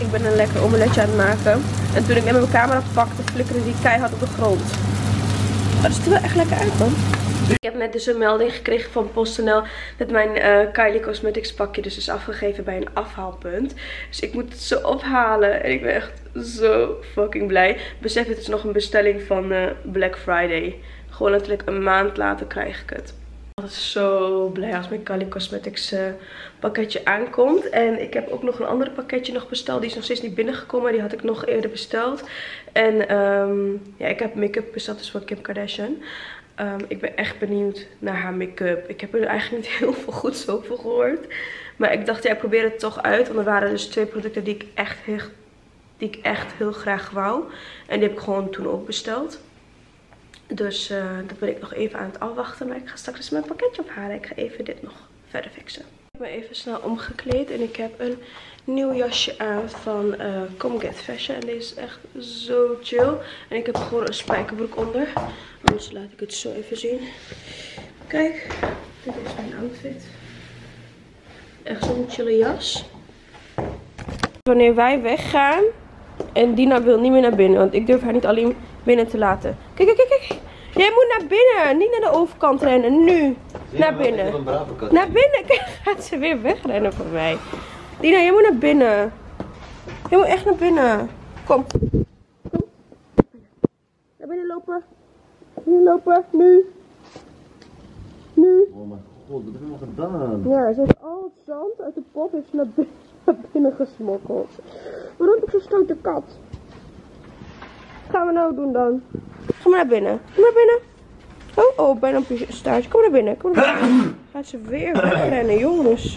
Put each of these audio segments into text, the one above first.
Ik ben een lekker omeletje aan het maken. En toen ik net mijn camera pakte, flikkerde die keihard op de grond. Maar dat ziet er wel echt lekker uit, man. Ik heb net dus een melding gekregen van PostNL dat mijn Kylie Cosmetics pakje dus is afgegeven bij een afhaalpunt. Dus ik moet het zo ophalen en ik ben echt zo fucking blij. Besef, het is nog een bestelling van Black Friday. Gewoon letterlijk een maand later krijg ik het. Ik ben zo blij als mijn Kylie Cosmetics pakketje aankomt. En ik heb ook nog een ander pakketje nog besteld. Die is nog steeds niet binnengekomen. Die had ik nog eerder besteld. En ja, ik heb make-up besteld dus van Kim Kardashian. Ik ben echt benieuwd naar haar make-up. Ik heb er eigenlijk niet heel veel goeds over gehoord. Maar ik dacht, ja, ik probeer het toch uit. Want er waren dus 2 producten die ik echt heel graag wou. En die heb ik gewoon toen ook besteld. Dus dat ben ik nog even aan het afwachten. Maar ik ga straks dus mijn pakketje ophalen. Ik ga even dit nog verder fixen. Ik ben even snel omgekleed. En ik heb een nieuw jasje aan van Come Get Fashion. En deze is echt zo chill. En ik heb gewoon een spijkerbroek onder. Dus laat ik het zo even zien. Kijk, dit is mijn outfit. Echt zo'n chille jas. Wanneer wij weggaan en Dina wil niet meer naar binnen. Want ik durf haar niet alleen binnen te laten. Kijk, kijk, kijk, kijk. Jij moet naar binnen. Niet naar de overkant rennen. Nu. Ja, naar binnen. Naar binnen. Kijk, gaat ze weer wegrennen van mij. Dina, jij moet naar binnen. Jij moet echt naar binnen. Kom. Kom. Naar binnen lopen. Nu lopen. Nu. Nu. Oh mijn god, wat heb je nou gedaan? Ja, ze heeft al het zand uit de pot heeft ze naar binnen gesmokkeld. Waarom heb ik zo'n stoute kat? Wat gaan we nou doen dan? Ga maar naar binnen. Kom maar naar binnen. Oh, oh, bijna een staartje. Kom maar naar binnen. Kom maar naar binnen. Gaat ze weer wegrennen, jongens.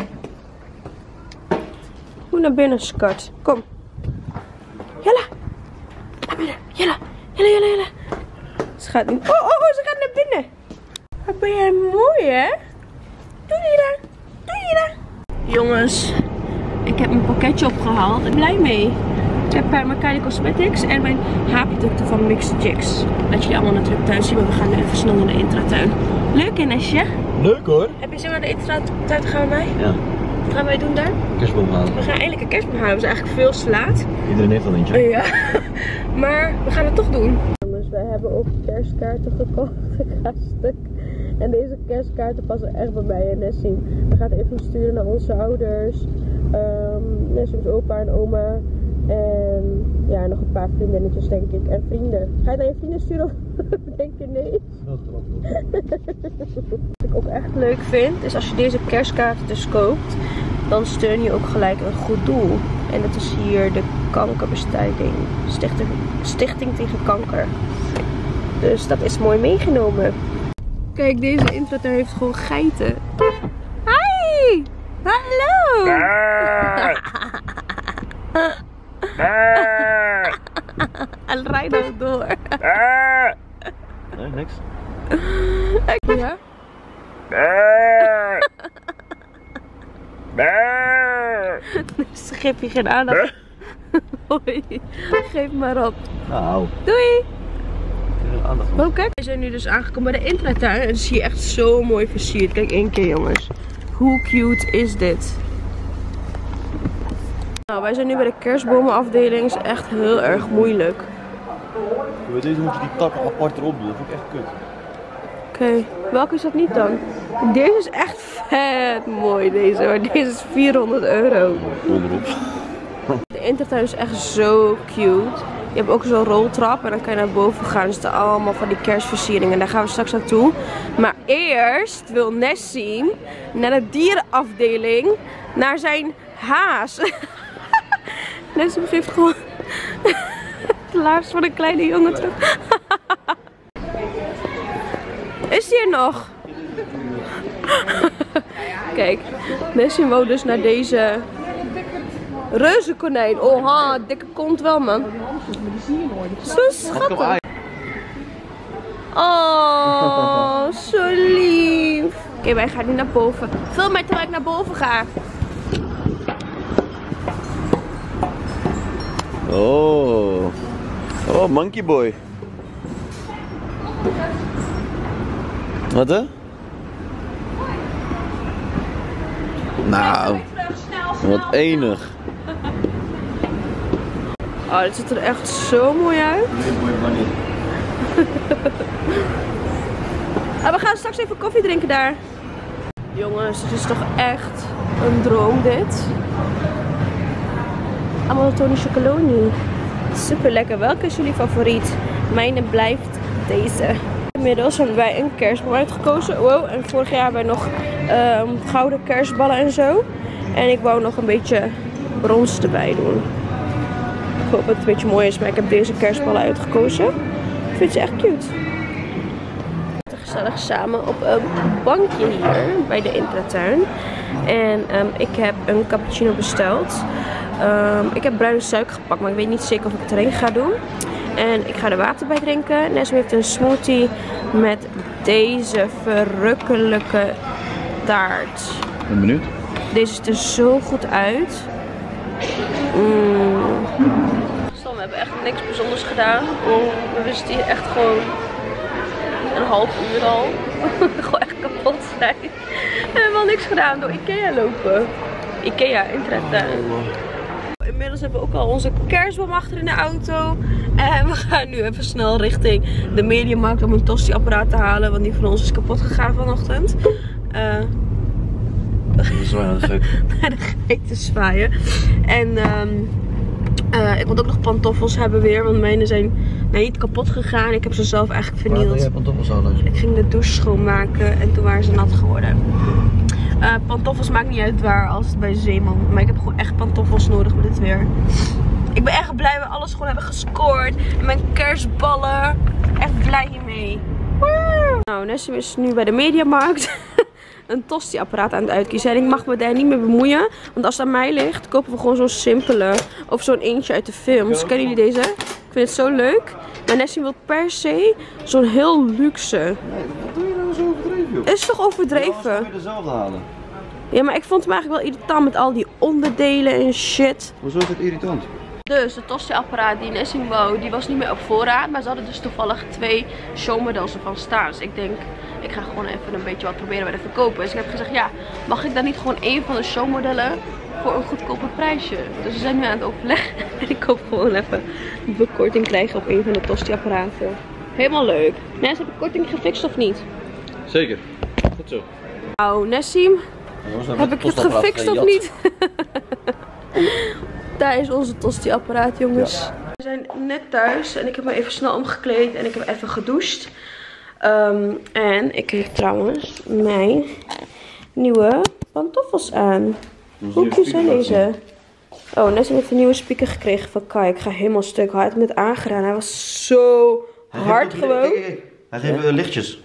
Kom naar binnen, skat. Kom. Jella. Naar binnen. Jella. Jella, Jella, Jella. Ze gaat niet. Oh, oh, oh, ze gaat naar binnen. Wat ben jij mooi, hè? Doei, Dina. Doei, Dina. Jongens, ik heb mijn pakketje opgehaald. Ik ben blij mee. Ik heb mijn Kylie Cosmetics en mijn haarproducten van Mixed Chicks. Dat jullie allemaal natuurlijk thuis zien, maar we gaan nu even snel naar de intratuin. Leuk, hè, Nesje? Leuk hoor. Heb je zin naar de intratuin te gaan, wij? Ja. Wat gaan wij doen daar? Kerstboom halen. We gaan eindelijk een kerstboom halen. We zijn eigenlijk veel te laat. Iedereen heeft al eentje. Ja. Maar we gaan het toch doen. Jongens, wij hebben ook kerstkaarten gekocht. Ik ga stuk. En deze kerstkaarten passen echt bij mij en Nessim. We gaan het even sturen naar onze ouders. Nessim's opa en oma. En ja, nog een paar vriendinnetjes denk ik. En vrienden. Ga je naar je vrienden sturen of denk je nee? Wat ik ook echt leuk vind, is als je deze kerstkaarten dus koopt, dan steun je ook gelijk een goed doel. En dat is hier de kankerbestrijding. Stichting tegen kanker. Dus dat is mooi meegenomen. Kijk, deze intratuin heeft gewoon geiten. Hi! Hallo! Hij rijdt ook door. Nee, niks. Ja? Dus geef je geen aandacht. Hoi. Geef maar op. Nou. Doei! Aandacht. Oh, kijk, we zijn nu dus aangekomen bij de intratuin. En het is hier echt zo mooi versierd. Kijk, 1 keer jongens. Hoe cute is dit? Nou, wij zijn nu bij de kerstbomenafdeling. Is echt heel erg moeilijk. Bij deze moet je die takken apart erop doen. Dat vind ik echt kut. Oké, welke is dat niet dan? Deze is echt vet mooi, deze hoor. Deze is €400. Onderop. De intratuin is echt zo cute. Je hebt ook zo'n roltrap en dan kan je naar boven gaan. Er zitten allemaal van die kerstversieringen. Daar gaan we straks naartoe. Maar eerst wil Nessim naar de dierenafdeling. Naar zijn haas. Nessim heeft gewoon het laars van een kleine jongen terug. Is die er nog? Kijk, Nessim wou dus naar deze reuzenkonijn. Oh, ha, dikke kont wel, man. Zo schattig. Oh, zo lief. Oké, wij gaan nu naar boven. Film mij terwijl ik naar boven ga. Oh. Oh, monkey boy. Wat hè? Nou, wat enig. Oh, dit ziet er echt zo mooi uit. We gaan straks even koffie drinken daar. Jongens, het is toch echt een droom dit. Amaltoni chocoloni. Super lekker. Welke is jullie favoriet? Mijne blijft deze. Inmiddels hebben wij een kerstboom uitgekozen. Wow, en vorig jaar hebben we nog gouden kerstballen en zo. En ik wou nog een beetje brons erbij doen. Ik hoop dat het een beetje mooi is, maar ik heb deze kerstballen uitgekozen. Ik vind ze echt cute. We zitten gezellig samen op een bankje hier bij de intratuin. En ik heb een cappuccino besteld. Ik heb bruine suiker gepakt, maar ik weet niet zeker of ik het erin ga doen. En ik ga er water bij drinken. Nessim heeft een smoothie met deze verrukkelijke taart. Ben benieuwd. Deze ziet er zo goed uit. We hebben echt niks bijzonders gedaan. We zitten hier echt gewoon een half uur al. Gewoon echt kapot zijn. We hebben al niks gedaan door Ikea lopen. Ikea intratuin. Inmiddels hebben we ook al onze kerstboom achter in de auto. En we gaan nu even snel richting de Mediamarkt om een tosti-apparaat te halen. Want die van ons is kapot gegaan vanochtend. Naar de geit te zwaaien. En ik moet ook nog pantoffels hebben weer. Want mijne zijn niet kapot gegaan. Ik heb ze zelf eigenlijk vernield. Waar jij pantoffels halen? Ik ging de douche schoonmaken en toen waren ze nat geworden. Pantoffels maakt niet uit waar als het bij Zeeman. Maar ik heb gewoon echt pantoffels nodig met dit weer. Ik ben echt blij dat we alles gewoon hebben gescoord. En mijn kerstballen. Echt blij hiermee. Woe! Nou, Nessim is nu bij de Mediamarkt een tosti-apparaat aan het uitkiezen. En ik mag me daar niet mee bemoeien. Want als het aan mij ligt, kopen we gewoon zo'n simpele. Of zo'n eentje uit de films. Kennen jullie deze? Ik vind het zo leuk. Maar Nessim wil per se zo'n heel luxe. Nee, wat doe je nou zo overdreven, joh? Is toch overdreven? Ja, weer dezelfde halen. Ja, maar ik vond hem eigenlijk wel irritant met al die onderdelen en shit. Hoezo is het irritant? Dus de tosti-apparaat die Nessim wou, die was niet meer op voorraad. Maar ze hadden dus toevallig 2 showmodels ervan staan. Dus ik denk, ik ga gewoon even een beetje wat proberen bij de verkopen. Dus ik heb gezegd, ja, mag ik dan niet gewoon één van de showmodellen voor een goedkoper prijsje? Dus we zijn nu aan het overleggen. En ik hoop gewoon even een korting krijgen op een van de tosti-apparaten. Helemaal leuk. Nes, heb ik korting gefixt of niet? Zeker. Goed zo. Nou, Nessim, heb ik het gefixt of niet? Daar is onze tosti-apparaat, jongens. Ja. We zijn net thuis en ik heb me even snel omgekleed en ik heb even gedoucht. En ik heb trouwens mijn nieuwe pantoffels aan. Hoe cute zijn deze? Oh, Nessim heeft een nieuwe speaker gekregen van Kai. Ik ga helemaal stuk. Hij had hem net aangedaan. Hij was zo hard gewoon. Hij geeft lichtjes.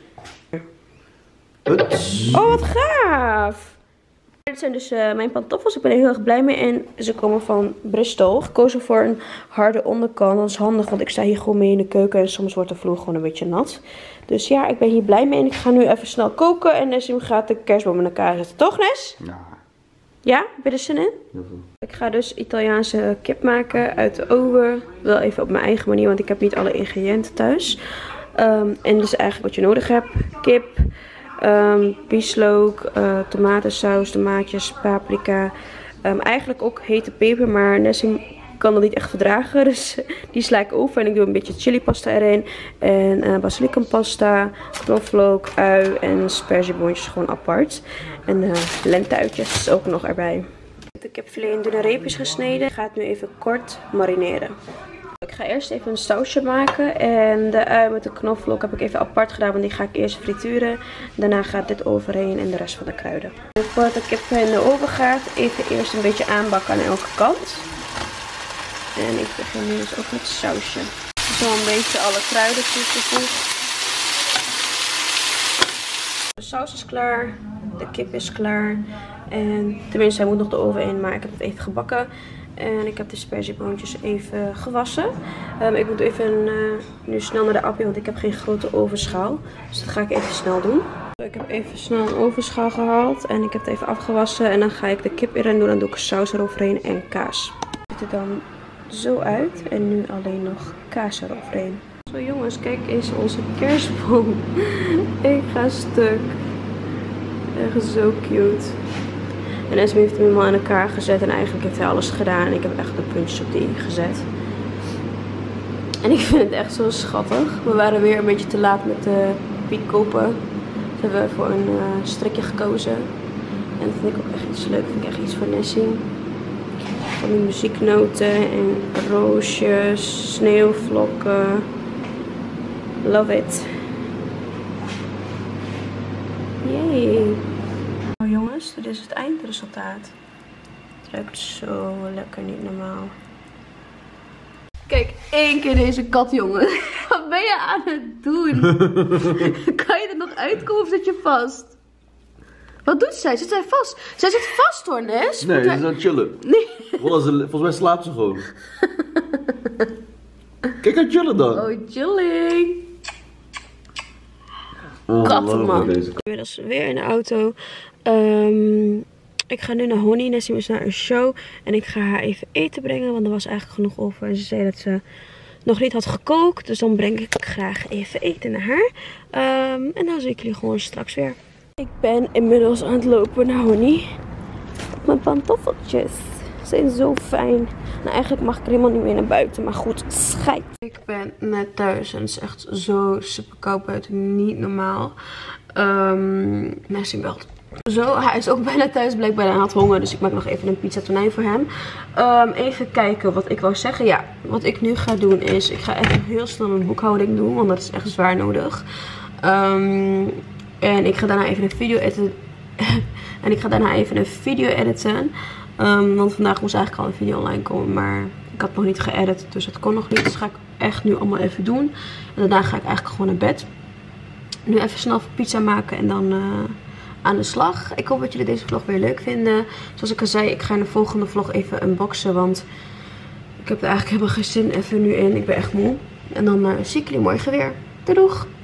Oh, wat gaaf! Dit zijn dus mijn pantoffels. Ik ben er heel erg blij mee. En ze komen van Bristol. Gekozen voor een harde onderkant. Dat is handig, want ik sta hier gewoon mee in de keuken. En soms wordt de vloer gewoon een beetje nat. Dus ja, ik ben hier blij mee. En ik ga nu even snel koken. En Nessim gaat de kerstboom in elkaar zetten. Toch, Nes? Ja. Ja? Heb je er zin in? Heel veel. Ik ga dus Italiaanse kip maken uit de oven. Wel even op mijn eigen manier, want ik heb niet alle ingrediënten thuis. En dus eigenlijk wat je nodig hebt. Kip. Bieslook, tomatensaus, tomaatjes, paprika. Eigenlijk ook hete peper, maar Nessim kan dat niet echt verdragen. Dus die sla ik over en ik doe een beetje chilipasta erin. En basilicumpasta, knoflook, ui en sperzieboontjes gewoon apart. En lentuitjes ook nog erbij. Ik heb kipfilet in dunne reepjes gesneden. Ik ga het nu even kort marineren. Ik ga eerst even een sausje maken en de ui met de knoflook heb ik even apart gedaan, want die ga ik eerst frituren. Daarna gaat dit overheen en de rest van de kruiden. Voordat de kip in de oven gaat, even eerst een beetje aanbakken aan elke kant. En ik begin nu dus ook met het sausje. Zo een beetje alle kruiden toegevoegd. De saus is klaar, de kip is klaar. En tenminste, hij moet nog de oven in, maar ik heb het even gebakken. En ik heb de sperzieboontjes even gewassen. Ik moet even nu snel naar de appie, want ik heb geen grote ovenschaal. Dus dat ga ik even snel doen. Ik heb even snel een ovenschaal gehaald en ik heb het even afgewassen. En dan ga ik de kip erin doen en doe ik saus eroverheen en kaas. Het ziet er dan zo uit en nu alleen nog kaas eroverheen. Zo jongens, kijk eens onze kerstboom. Ik ga stuk. Echt zo cute. En Nessim heeft hem helemaal in elkaar gezet en eigenlijk heeft hij alles gedaan. En ik heb echt de puntjes op die gezet. En ik vind het echt zo schattig. We waren weer een beetje te laat met piek kopen. Dus hebben we voor een strikje gekozen. En dat vind ik ook echt iets leuk. Vind ik echt iets van Nessie. Van die muzieknoten en roosjes, sneeuwvlokken. Love it. Yay. Nou jongens, dit is het eindresultaat. Het ruikt zo lekker, niet normaal. Kijk, 1 keer deze kat, jongen. Wat ben je aan het doen? Kan je er nog uitkomen of zit je vast? Wat doet zij? Zit zij vast? Zij zit vast hoor, Nes. Nee, ze is aan het chillen. Nee. Volgens mij slaapt ze gewoon. Kijk aan chillen dan. Oh, chilling. Kattenman. Inmiddels weer in de auto. Ik ga nu naar Honey. Nessie is naar een show. En ik ga haar even eten brengen. Want er was eigenlijk genoeg over. En ze zei dat ze nog niet had gekookt. Dus dan breng ik graag even eten naar haar. En dan zie ik jullie gewoon straks weer. Ik ben inmiddels aan het lopen naar Honey. Mijn pantoffeltjes zijn zo fijn. Nou, eigenlijk mag ik er helemaal niet meer naar buiten. Maar goed, scheid. Ik ben net thuis. En het is echt zo super koud buiten. Niet normaal. Nessie belt. Zo, hij is ook bijna thuis blijkbaar. Hij had honger. Dus ik maak nog even een pizza tonijn voor hem. Even kijken wat ik wou zeggen. Ja, wat ik nu ga doen is... Ik ga even heel snel een boekhouding doen. Want dat is echt zwaar nodig. En ik ga daarna even een video editen. Want vandaag moest eigenlijk al een video online komen. Maar ik had nog niet geëdit. Dus het kon nog niet. Dus ga ik echt nu allemaal even doen. En daarna ga ik eigenlijk gewoon naar bed. Nu even snel pizza maken. En dan aan de slag. Ik hoop dat jullie deze vlog weer leuk vinden. Zoals ik al zei. Ik ga in de volgende vlog even unboxen. Want ik heb er eigenlijk helemaal geen zin even nu in. Ik ben echt moe. En dan zie ik jullie morgen weer. Doei doeg!